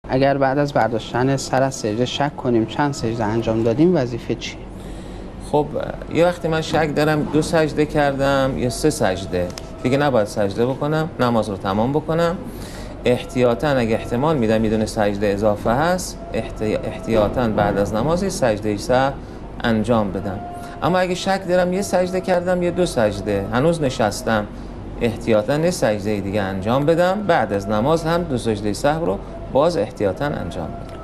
اگر بعد از برداشتن سر از سجده شک کنیم چند سجده انجام دادیم وظیفه چیه؟ خب یه وقتی من شک دارم 2 سجده کردم یا 3 سجده، دیگه نباید سجده بکنم، نماز رو تمام بکنم. احتیاطاً اگه احتمال میدم یه دونه سجده اضافه هست، احتیاطاً بعد از نماز سجده سهو انجام بدم. اما اگه شک دارم 1 سجده کردم یا 2 سجده، هنوز نشستم، احتیاطاً 1 سجده دیگه انجام بدم، بعد از نماز هم 2 سجده سهو رو باز احتیاطاً انجام بدم.